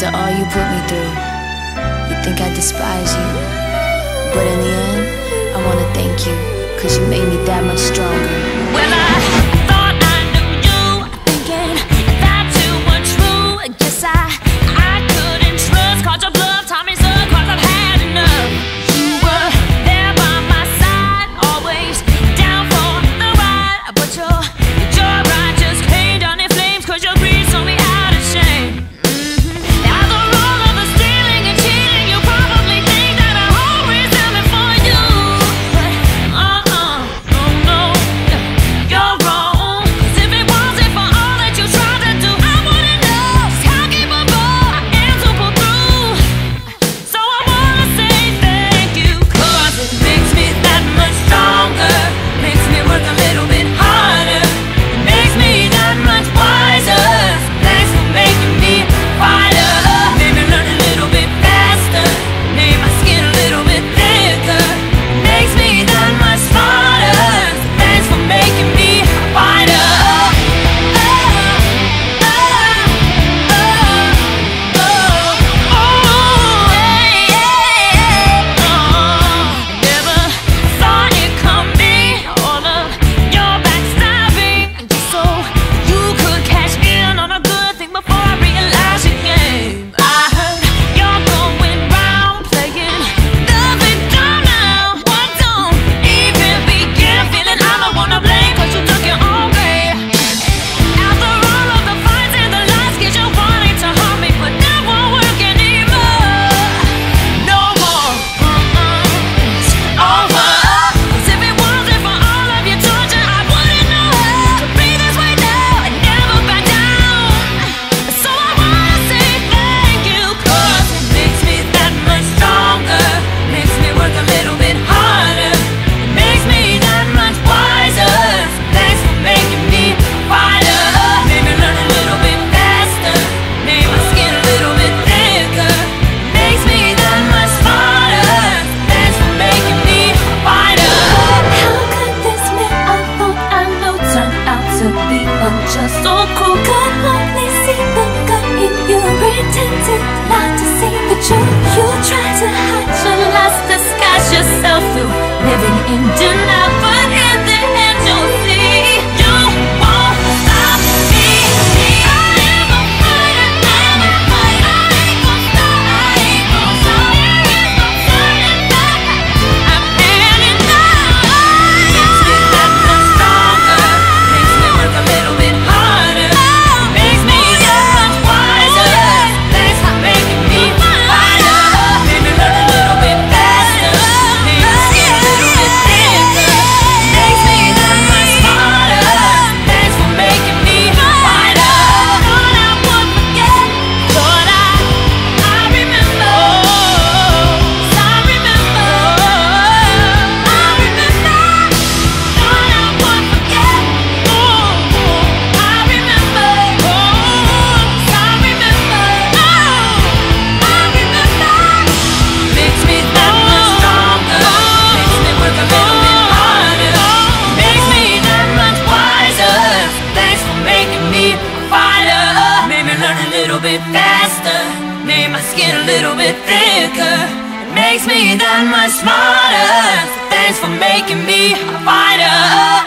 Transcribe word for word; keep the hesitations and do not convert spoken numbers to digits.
After all you put me through, you think I despise you, but in the end, I wanna thank you, cause you made me that much stronger. Well, I thought I knew you, thinking that you were true. Guess I, I couldn't trust, caught your bluff, taught me so, cause I've had enough. You were there by my side, always down for the ride, but your, your ride just came down in flames, cause your greed sold me out of shame. Just so cool, could only see the good in you, pretended not to see the truth. You try to hide your lost, disguise yourself through living in denial, but in the end you'll see you won't stop me. I am a fighter, I'm a fighter. I ain't gon' stop, I ain't gon' stop. There is no turning back. I'm heading out. Makes me that much stronger, makes me work a little bit. Bit faster, made my skin a little bit thicker. It makes me that much smarter. So thanks for making me a fighter.